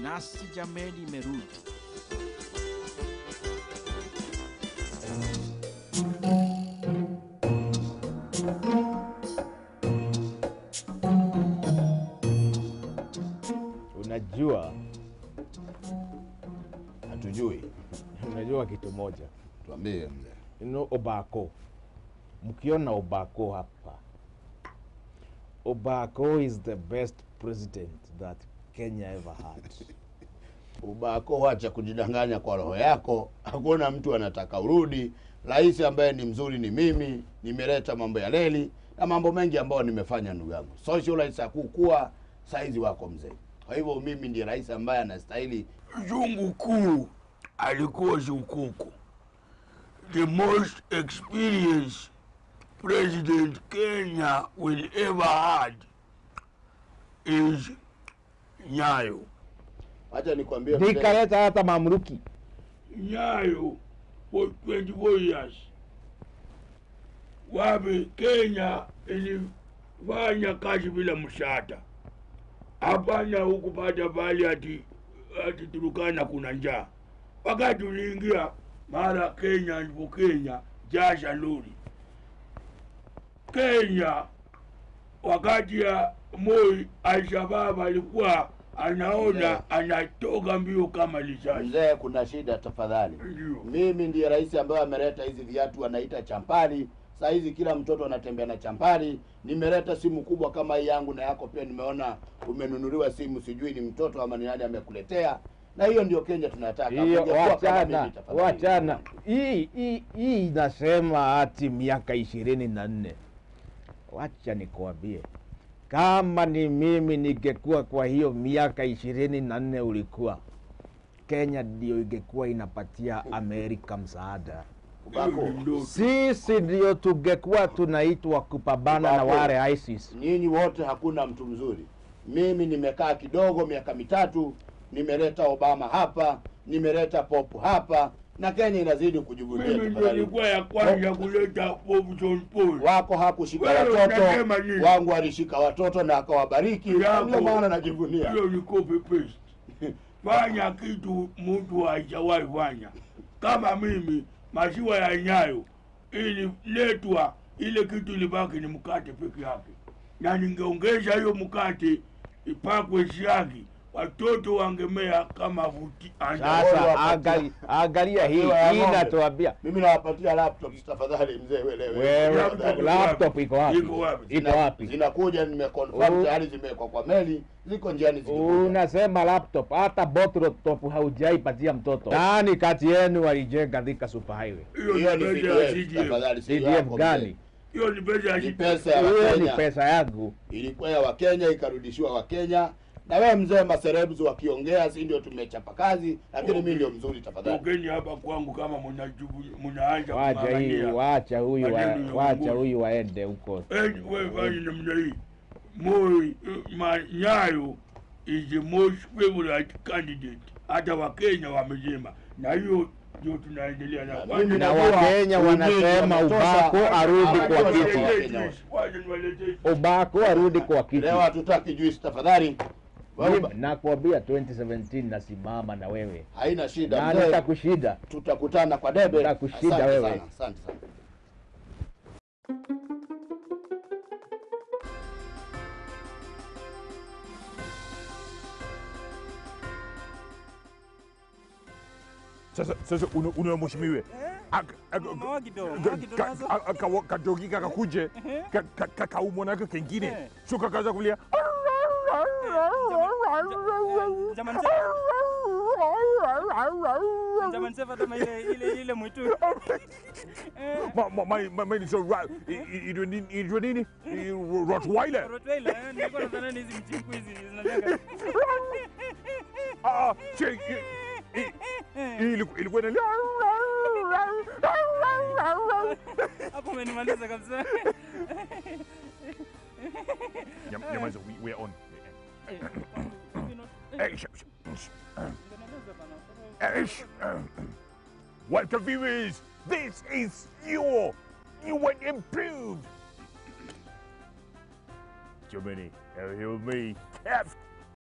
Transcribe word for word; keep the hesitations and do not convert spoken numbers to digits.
Nasi Jameli imerudi. Unajua, hatujui. Unajua kitu moja. Tuambie mzee. You know Obako. Mkiona Obako hapa. Obako is the best president that Kenya ever had. Obako, wacha kujidanganya kwa roho yako. Hakuna mtu anataka urudi. Rais ambaye ni mzuri ni mimi. Nimeleta mambo ya reli na mambo mengi ambayo nimefanya ndugu yangu. Socialite hakukua, saizi wako mzee. Kwa hivyo mimi ndiye rais ambaye anastahili. Jungu kuu alikuwa Zukuku. The most experienced president Kenya will ever had is Nyayo. Acha nikwambie mzee. Nikaleta hata mamluki. Nyayo for twenty-four years. Wapi Kenya ilifanya kazi bila mshahara. Hapana hukupata bali ati ati Turukana kuna njaa. Wakati uliingia mara Kenya ndipo Kenya jasha lori. Kenya wakati ya Moi Al-Shabaab alikuwa anaona anatoka mbio kama lisasi. Mzee, kuna shida tafadhali. Mimi ndiye rais ambaye ameleta hizi viatu wanaita champali. Saa hizi kila mtoto anatembea na champali. Nimeleta simu kubwa kama hii yangu na yako pia nimeona umenunuliwa simu, sijui ni mtoto ama ni nani amekuletea. Na hiyo ndio Kenya tunataka. Hiyo wachana, wachana. Hii hii hii inasema ati miaka ishirini na nne. Wacha nikwambie. Kama ni mimi ningekuwa kwa hiyo miaka ishirini na nne ulikuwa, Kenya ndio ingekuwa inapatia Amerika msaada. Ubako. Sisi ndio tungekuwa tunaitwa kupambana na wale ISIS. Nyinyi wote hakuna mtu mzuri. Mimi nimekaa kidogo miaka mitatu, nimeleta Obama hapa, nimeleta Pope hapa, na Kenya inazidi kujivunia. Mimi ndio nilikuwa ya kwanza kuleta Pope John Paul. Wako hakushika watoto, wangu alishika watoto na akawabariki. Ndio maana najivunia. Hiyo ni copy paste. Fanya kitu mtu hajawahi fanya. Kama mimi maziwa ya Nyayo ili letwa ile kitu ilibaki ni mkate peke yake. Na ningeongeza hiyo mkate ipakwe siagi, watoto wangemea kama vuti. Sasa angalia angalia hii hii inatuambia. Mimi nawapatia laptop tafadhali mzee wewe. Wewe laptop iko wapi? Iko wapi? Iko wapi? Zinakuja nimeconfirm tayari zimewekwa kwa meli, ziko njiani zikikuja. Unasema laptop, hata bottle top haujaipatia mtoto. Nani kati yenu alijenga Thika Super Highway? Hiyo ni pesa tafadhali. C D F gani? Hiyo ni pesa ya pesa hiyo ni pesa yangu. Ilikuwa ya Wakenya ikarudishiwa Wakenya. Na wewe mzee maserebs wakiongea si ndio tumechapa kazi, lakini mimi ndio mzuri tafadhali. Ugeni hapa kwangu kama mnajibu mnaanza wacha hii wacha huyu wacha huyu waende huko. Eh wewe fanya namna hii. Moi Nyayo is the most favorite candidate. Hata Wakenya wamesema. Na hiyo ndio tunaendelea na na Wakenya wanasema Obako arudi kwa kiti. Obako arudi kwa kiti. Leo hatutaki juice tafadhali. Nakwambia twenty seventeen nasimama na wewe. Haina shida mzee. Nitakushida. Tutakutana kwa debe. Nitakushida wewe. Asante sana. Sasa sasa una mheshimiwa kadogi kakakuje kakaumwa nako kengine sio kakaanza kulia Jamani sasa kama ile ile ile mwitu. My my my so right. Ido nini ido nini? Rottweiler. Rottweiler, nilikuwa nadhani hizi mchiku hizi zinalenga. Ah, che ilikuwa inalia. Hapo umenimaliza kabisa. Nyamaza, we are on. Welcome viewers, this is your new and improved Germany. Here with me, Captain